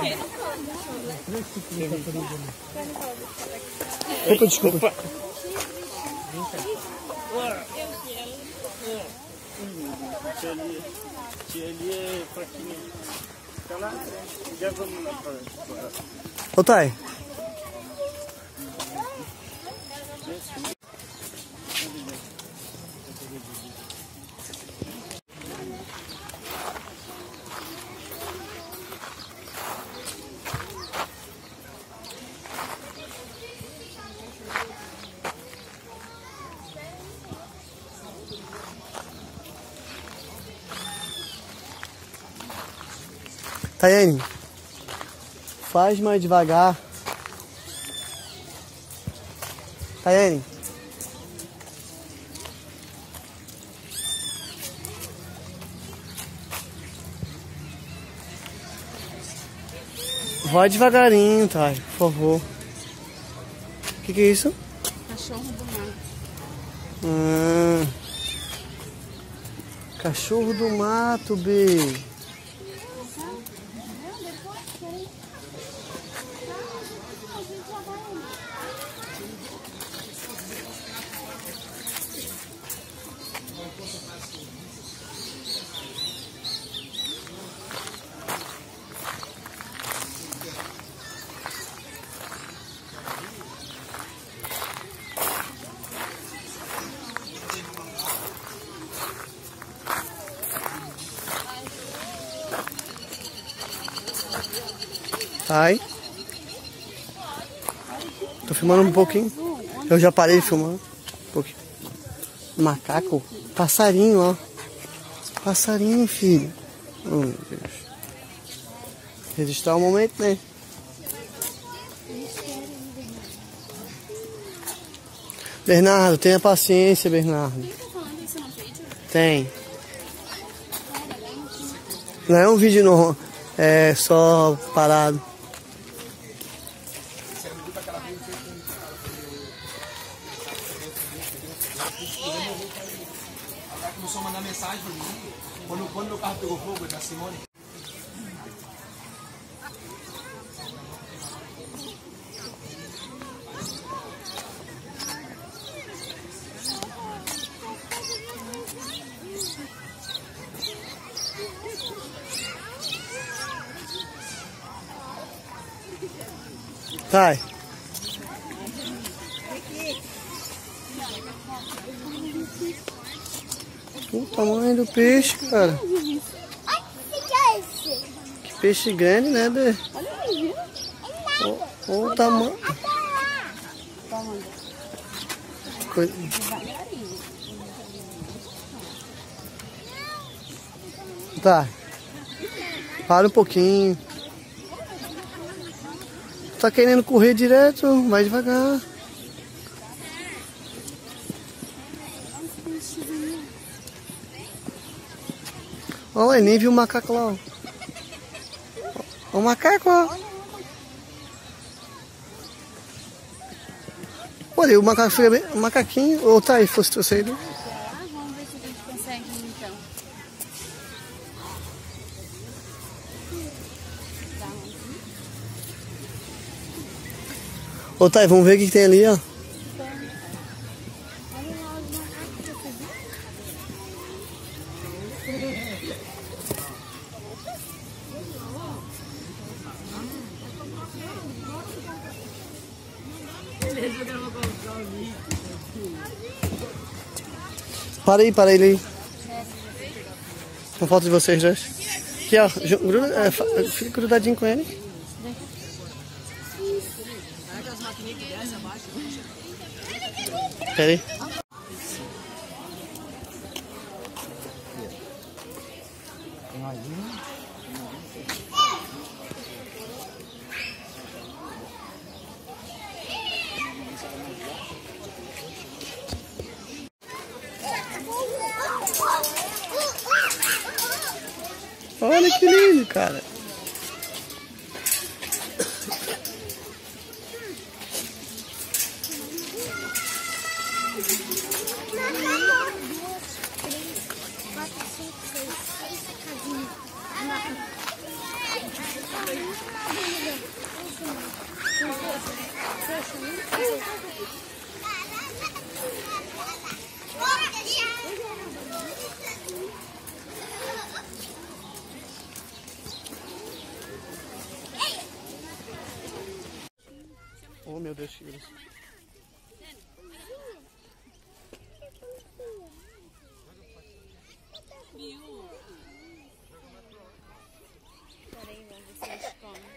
Opa, desculpa. Tia ali é fraquinha. Fica lá, já vamos lá pra... Ô, Thay. Tayane, faz mais devagar. Tayane. Vai devagarinho, Thay, por favor. O que é isso? Cachorro do mato. Cachorro do mato, B. Ai. Tô filmando um pouquinho. Eu já parei de filmar um pouquinho. Macaco. Passarinho, ó. Passarinho, filho. Oh, meu Deus. Registrar o momento, né? Bernardo, tenha paciência, Bernardo. Tem. Não é um vídeo não, é só parado. Ela começou a mandar mensagem pra mim. Quando meu carro pegou fogo, da Simone. Vai. O tamanho do peixe, cara. Que peixe grande, né, Bê? Olha o tamanho. Coisa... Tá. Para um pouquinho. Tá querendo correr direto, vai devagar. Olha, nem viu o macaco lá, ó. O macaco, ó. Olha, o macaco fica bem. O macaquinho. Ou tá aí, fosse você aí. Vamos ver se a gente consegue então. Ô, Thay, vamos ver o que tem ali, ó. Para aí, aí. Não falta de vocês dois. Aqui, ó. Fica grudadinho com ele. Pera aí. Olha que lindo, cara. Oh meu Deus, tigres. Peraí, vamos ver se eles comem.